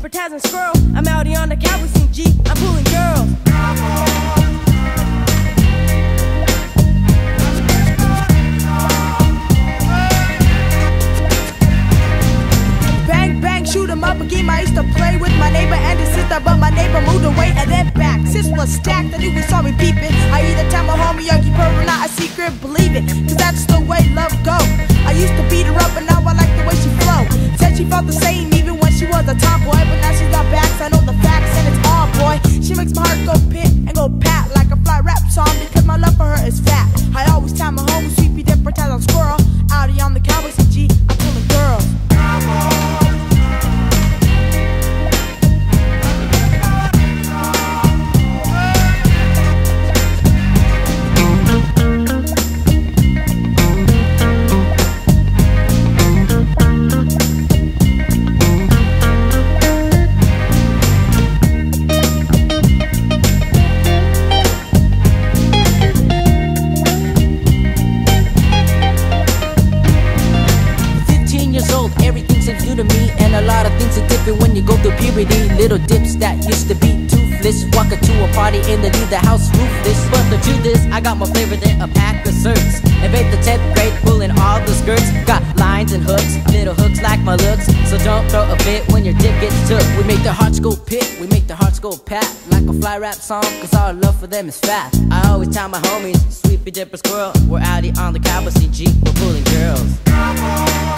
dipper, Taz, and Squirrel. I'm out here on the cowboy scene, G. I'm pulling girls. Bang, bang, shoot 'em up a game I used to play with my neighbor and his sister, but my neighbor moved away and then back. Sis was stacked, I knew we saw me peeping. I either tell my homie or keep her or not a secret, believe it, cause that's the way love go. I used to beat her up, but now I like the way she flow. Said she felt the same even when she was a tomboy, but now she's got backs, I know the facts and it's all, boy. She makes my heart go pit and go pat like a fly rap song, because my love for her is fat. I always tell my homie, sweepy dipper, Taz, on Squirrel. Out here on the cowboy scene, G, I'm pulling girls. To me, and a lot of things are different when you go through puberty. Little dips that used to be toothless, walking to a party and they leave the house roofless. But the truth is, I got more flavor than a pack of certs. And made the 10th grade, pulling all the skirts. Got lines and hooks, little hooks like my looks. So don't throw a fit when your dick gets took. We make their hearts go pit, we make their hearts go pat, like a fly rap song, cause our love for them is fat. I always tell my homies, Sweepy Dipper Squirrel, we're out here on the cowboy scene, G, we're pulling girls.